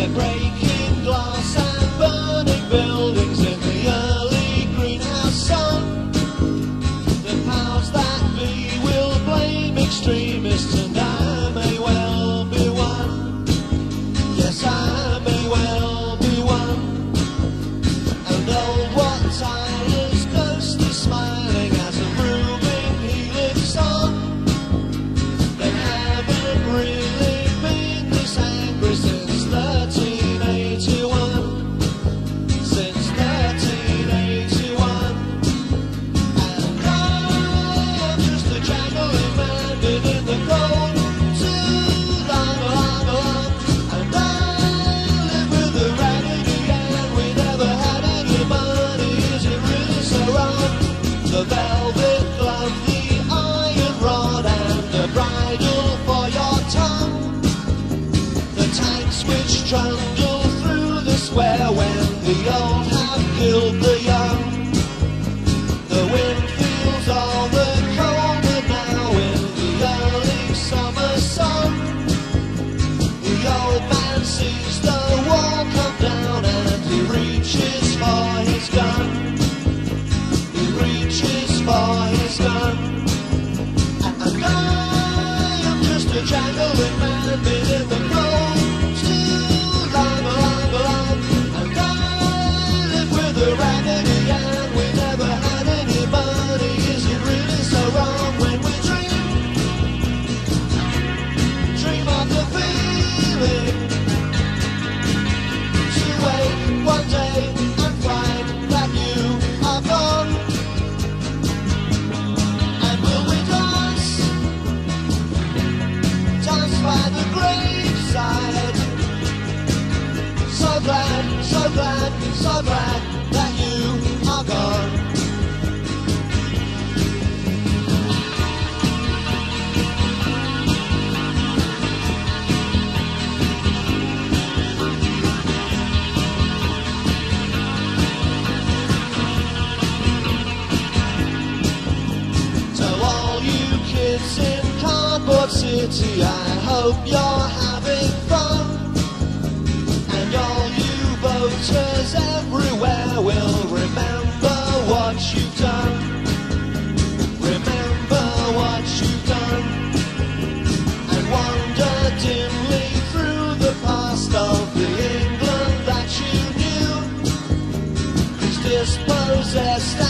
They're breaking glass and burning buildings in the early greenhouse sun. The powers that be will blame extremists, and I may well be one. Yes, I may well be one. And old Wat Tyler's ghost is smiling as a proving he lives on. They haven't really been this angry since 1381. Since 1381. And I'm just a jangling man, been in the cold too long, long, long. And I live with a raggedy and we never had any money. Is it really so wrong? The velvet glove, the iron rod, and the bridle for your tongue. The tanks which trundle through the square when the old have killed the young. The wind feels all the colder now in the early summer sun. The old man sees the wall come down and he reaches for his gun. He reaches for his gun. And I am just a jangling man, been in the cold too long, long, long. And I live with a raggedy and we never had any money. Is it really so wrong when we dream of the feeling to wake one day and find that you are gone? And will we dance by the graveside? So glad, so glad, so glad that you are gone. To all you kids in Cardboard City, I hope you're having fun. And all you voters everywhere will remember what you've done. Remember what you've done. And wander dimly through the past of the England that you knew, who's dispossessed